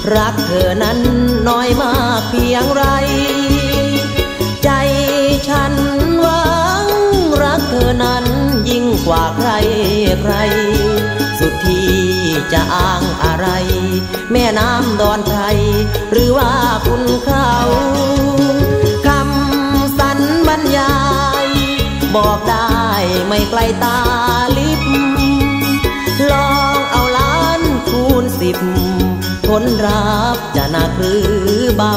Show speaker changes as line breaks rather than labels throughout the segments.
รักเธอนั้นน้อยมากเพียงไรใจฉันหวังรักเธอนั้นยิ่งกว่าใครใครสุดที่จะอ้างอะไรแม่น้ำดอนไทยหรือว่าคุณเขาคำสัญบรรยายบอกได้ไม่ไกลตาลิบลองเอาล้านคูณ10ผลรับจะหนักหรือเบา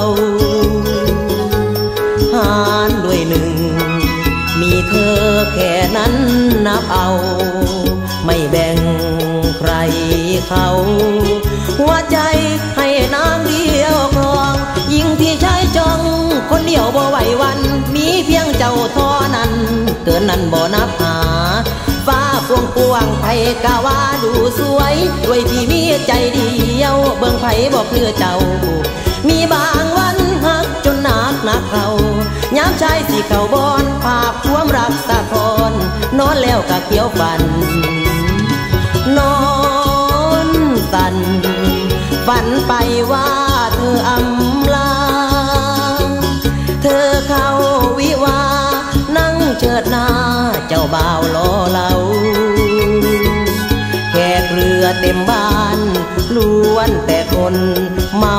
หารด้วย1มีเธอแค่นั้นนับเอาไม่แบ่งใครเขาหัวใจให้นางเดียวครองยิ่งที่ใช้จองคนเดียวบ่ไหววันมีเพียงเจ้าเท่านั้นเกินนั้นบ่นับหาฟ้าพวงกว้างไผกะว่าดูสวยด้วยที่มีใจเดียวเบิ่งไผบ่คือเจ้ามีบางวันหักจนหนักเขาย้ำใจสิเข้าบอนภาพความรักสะท้อนนอนแล้วกะเกี่ยวฝันนอนสั่นฝันไปว่าเธออำลาเธอเข้าวิวานั่งเชิดหน้าเจ้าบ่าวล้อเล่าแขกเรือเต็มบ้านล้วนแต่คนเมา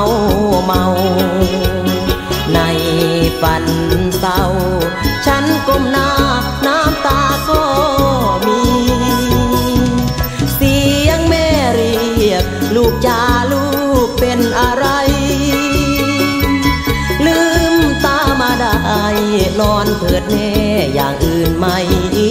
ในฝันเศร้าฉันก้มหน้าน้ำตาก็มีเสียงแม่เรียกลูกจ้าลูกเป็นอะไรลืมตามาได้นอนเถิดแม่อย่างอื่นไม่มี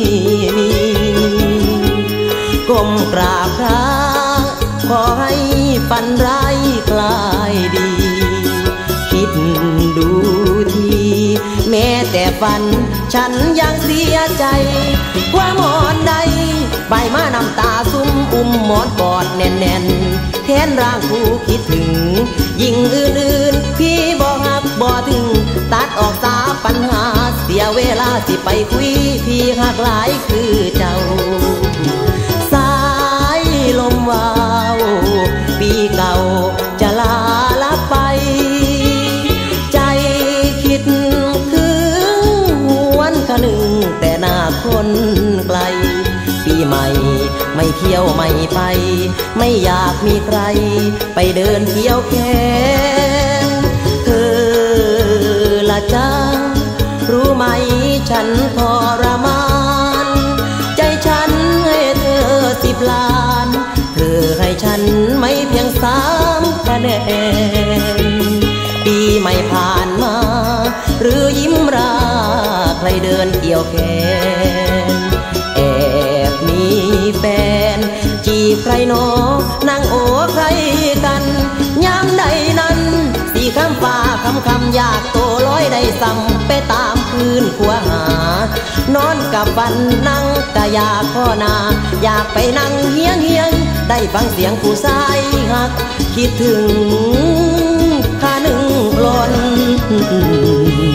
ก้มกราบพระขอให้ฝันร้ายคลายดีคิดดูทีแม้แต่ฝันฉันยังเสียใจว่าหมอนใดใบมาน้ำตาซุ่มหมอนกอดแน่นแทนร่างผู้คิดถึงยิ่งอื่นพี่บ่ฮักบ่ถึงตัดออกตาปัญหาเสียเวลาสิไปคุยพี่ฮักหลายคือเจ้าสายลมวาวปีเก่าจะลาลับไปใจคิดถึงหวนคนึงแต่หน้าคนไกลปีใหม่ไม่เที่ยวไม่ไปไม่อยากมีใครไปเดินเที่ยวแค่เธอละจ้ารู้ไหมฉันทรมานใจฉันให้เธอ10 ล้านเธอให้ฉันไม่เพียง3 คะแนนปีไม่ผ่านมาหรือยิ้มราใครเดินเกี่ยวแขนแอบมีแฟนจีบใครหนอนั่งโอ้ใครกันยามใดนั้นสีคำฟ้าคำอยากโตลอยได้ซ้ำไปตามคืนขัวหานอนกับฝันนั่งกะอยากข้อนาอยากไปนั่งเฮียงได้ฟังเสียงผู้ชายหักคิดถึงข้าหนึ่งหล่น